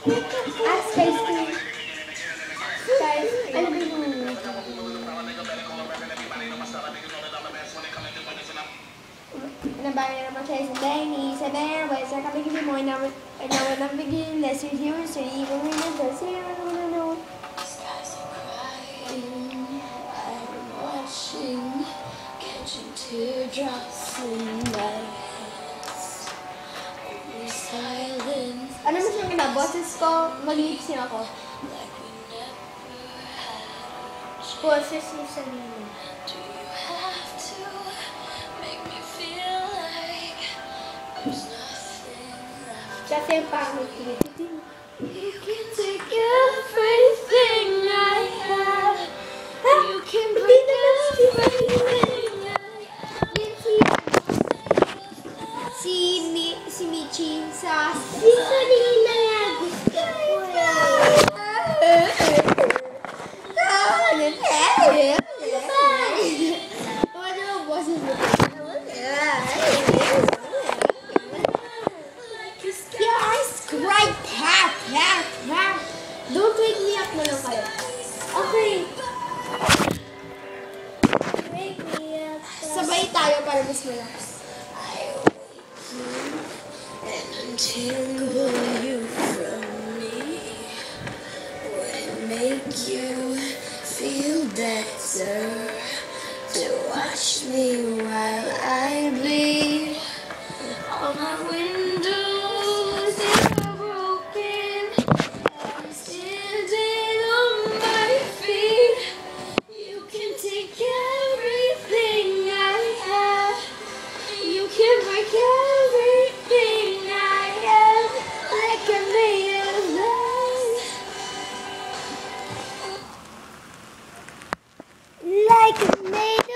Skyscraper. Ano ba yung nabayan naman siya sa Benny, sa Benny, sa kapigil mo, naman ang bigil, lesser zero, so even when it does zero, no. I'm watching, catching teardrops in my eyes. Only silence. Ano mo siyang ina? Boses ko, mag-lips niya ako. Boses niya sa nino. Kasi yung pangit niya. You can take everything I have. You can bring everything I have. Si Michi sa kanina nga gusto ko. Ano ang boses mo? Don't wake me up na lang kayo. Okay. Wake me up. Sabay tayo para mas malakas. And untangle you from me. Would it make you feel better to watch me while I bleed? All my windows are broken. I'm standing on my feet. You can take everything I have. You can break everything I am. Like I'm made of glass. Like I'm made of